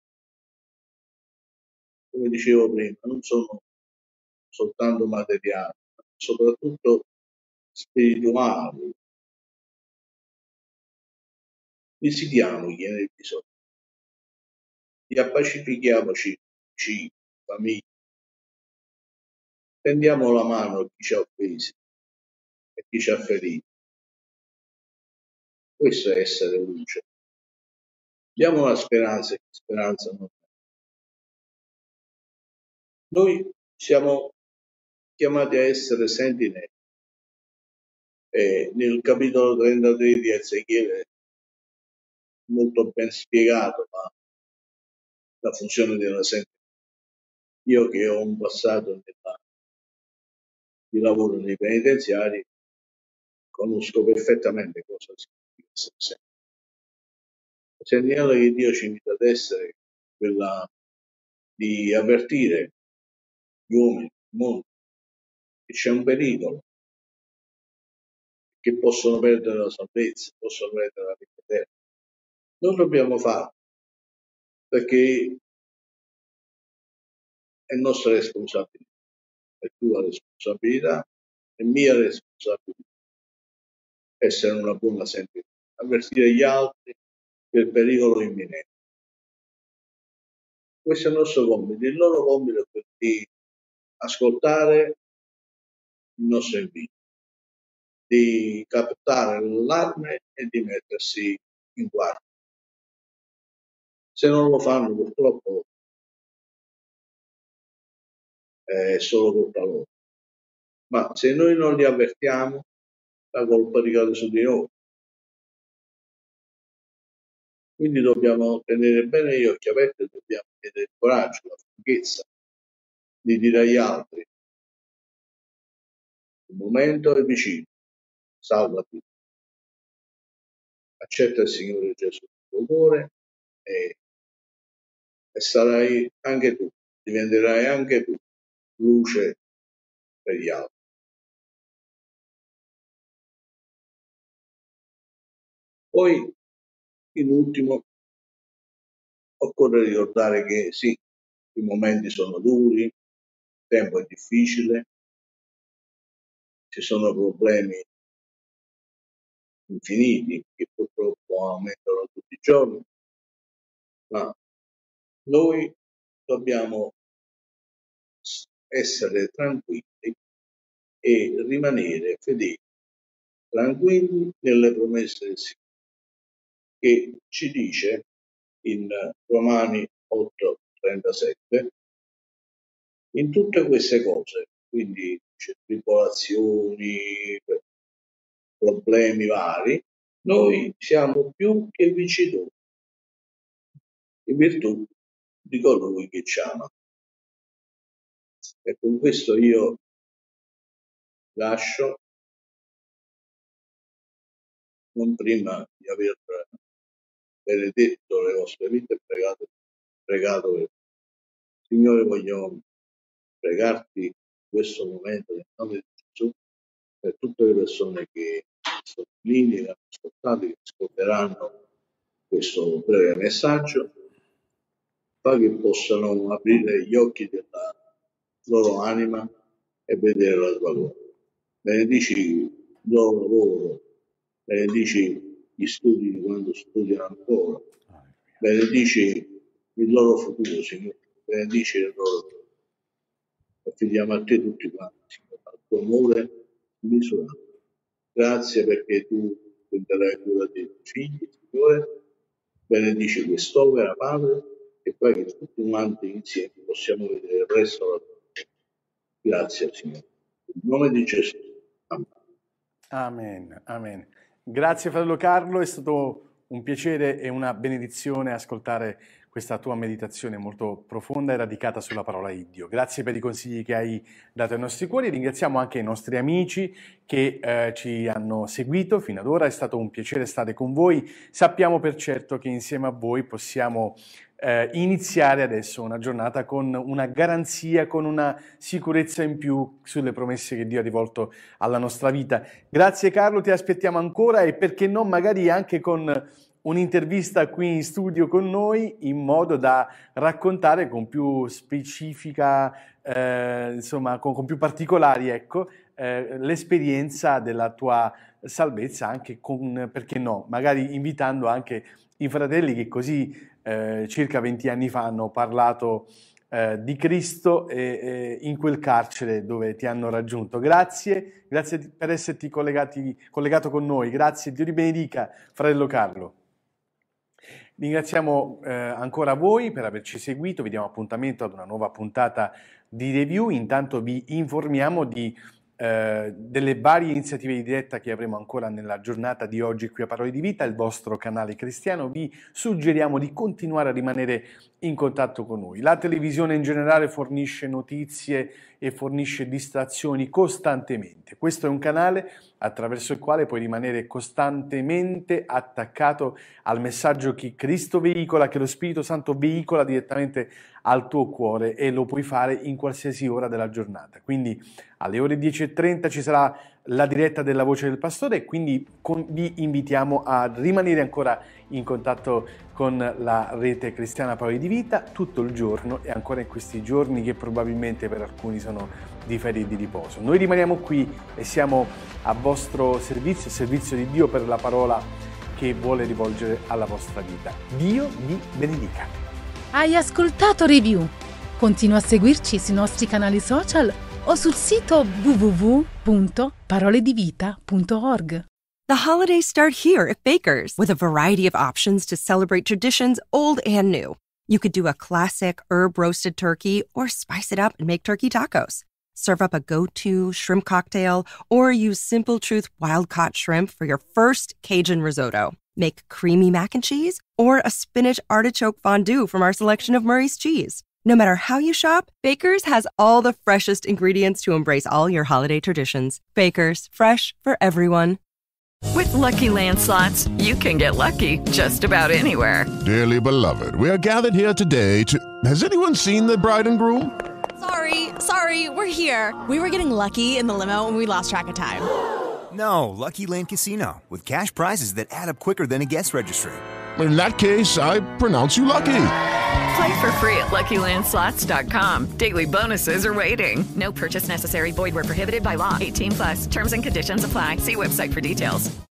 come dicevo prima, non sono soltanto materiali, ma soprattutto spirituali. Visitiamoli nel bisogno, riappacifichiamoci, ci, famiglia, tendiamo la mano a chi ci ha offesi e chi ci ha ferito. Questo è essere luce. Diamo una speranza che speranza non è. Noi siamo chiamati a essere sentinelle. E nel capitolo trentatré di Ezechiele molto ben spiegato ma la funzione della sentinella. Io che ho un passato nella, di lavoro nei penitenziari conosco perfettamente cosa significa essere sentinella. La sentinella che Dio ci invita ad essere quella di avvertire gli uomini, il mondo, che c'è un pericolo, che possono perdere la salvezza, possono perdere la vita eterna. Noi dobbiamo farlo perché è nostra responsabilità, è tua responsabilità, è mia responsabilità. essere una buona sentinella, avvertire gli altri del pericolo imminente. Questo è il nostro compito. Il loro compito è quello di ascoltare il nostro invito, di captare l'allarme e di mettersi in guardia. Se non lo fanno, purtroppo è solo colpa loro. Ma se noi non li avvertiamo, la colpa ricade su di noi. Quindi dobbiamo tenere bene gli occhi aperti e dobbiamo avere il coraggio, la franchezza di dire agli altri: il momento è vicino, salvati, accetta il Signore Gesù nel tuo cuore e, e sarai anche tu, diventerai anche tu luce per gli altri. Poi, in ultimo, occorre ricordare che sì, i momenti sono duri, il tempo è difficile, ci sono problemi infiniti che purtroppo aumentano tutti i giorni, ma noi dobbiamo essere tranquilli e rimanere fedeli, tranquilli nelle promesse del Signore, che ci dice in Romani otto trentasette: in tutte queste cose, quindi c'è tribolazioni, problemi vari, noi siamo più che vincitori in virtù di colui che ci ama. E con questo io lascio, non prima di aver benedetto le vostre vite e pregato, pregato per Signore, voglio pregarti in questo momento nel nome di Gesù per tutte le persone che sono in linea, che hanno ascoltato, che ascolteranno questo breve messaggio, fa che possano aprire gli occhi della loro anima e vedere la tua gloria. Benedici il loro lavoro, benedici gli studi di quando studiano ancora, benedici il loro futuro, Signore, benedici il loro. Affidiamo a te tutti quanti, Signore, al tuo amore misurato. Grazie perché tu prenderai cura dei tuoi figli, Signore. Benedici quest'opera, Padre, e poi che tutti quanti insieme possiamo vedere presto la tua. Grazie, Signore. In nome di Gesù. Amen. Amen, amen. Grazie fratello Carlo, è stato un piacere e una benedizione ascoltare questa tua meditazione molto profonda e radicata sulla parola di Dio. Grazie per i consigli che hai dato ai nostri cuori. Ringraziamo anche i nostri amici che eh, ci hanno seguito fino ad ora. È stato un piacere stare con voi. Sappiamo per certo che insieme a voi possiamo eh, iniziare adesso una giornata con una garanzia, con una sicurezza in più sulle promesse che Dio ha rivolto alla nostra vita. Grazie Carlo, ti aspettiamo ancora e perché no magari anche con un'intervista qui in studio con noi in modo da raccontare con più specifica, eh, insomma con, con più particolari, ecco, eh, l'esperienza della tua salvezza, anche con, perché no, magari invitando anche i fratelli che così eh, circa venti anni fa hanno parlato eh, di Cristo e, e in quel carcere dove ti hanno raggiunto. Grazie, grazie per esserti collegati, collegato con noi, grazie, Dio ti benedica, fratello Carlo. Ringraziamo eh, ancora voi per averci seguito, vi diamo appuntamento ad una nuova puntata di review. Intanto vi informiamo di, eh, delle varie iniziative di diretta che avremo ancora nella giornata di oggi qui a Parole di Vita, il vostro canale cristiano. Vi suggeriamo di continuare a rimanere in contatto con noi. La televisione in generale fornisce notizie e fornisce distrazioni costantemente. Questo è un canale attraverso il quale puoi rimanere costantemente attaccato al messaggio che Cristo veicola, che lo Spirito Santo veicola direttamente al tuo cuore, e lo puoi fare in qualsiasi ora della giornata. Quindi alle ore dieci e trenta ci sarà la diretta della Voce del Pastore e quindi con, vi invitiamo a rimanere ancora in contatto con la rete cristiana Parole di Vita tutto il giorno, e ancora in questi giorni che probabilmente per alcuni sono di ferie di riposo. Noi rimaniamo qui e siamo a vostro servizio, al servizio di Dio per la parola che vuole rivolgere alla vostra vita. Dio vi benedica. Hai ascoltato Review? Continua a seguirci sui nostri canali social o sul sito w w w punto parole di vita punto org. The holidays start here at Baker's with a variety of options to celebrate traditions old and new. You could do a classic herb-roasted turkey or spice it up and make turkey tacos. Serve up a go-to shrimp cocktail or use Simple Truth wild-caught shrimp for your first Cajun risotto. Make creamy mac and cheese or a spinach artichoke fondue from our selection of Murray's cheese. No matter how you shop, Baker's has all the freshest ingredients to embrace all your holiday traditions. Baker's, fresh for everyone. With Lucky Land Slots, you can get lucky just about anywhere. Dearly beloved, we are gathered here today to... Has anyone seen the bride and groom? Sorry, sorry, we're here. We were getting lucky in the limo and we lost track of time. No, Lucky Land Casino, with cash prizes that add up quicker than a guest registry. In that case, I pronounce you lucky. Play for free at lucky land slots dot com. Daily bonuses are waiting. No purchase necessary. Void where prohibited by law. eighteen plus. Terms and conditions apply. See website for details.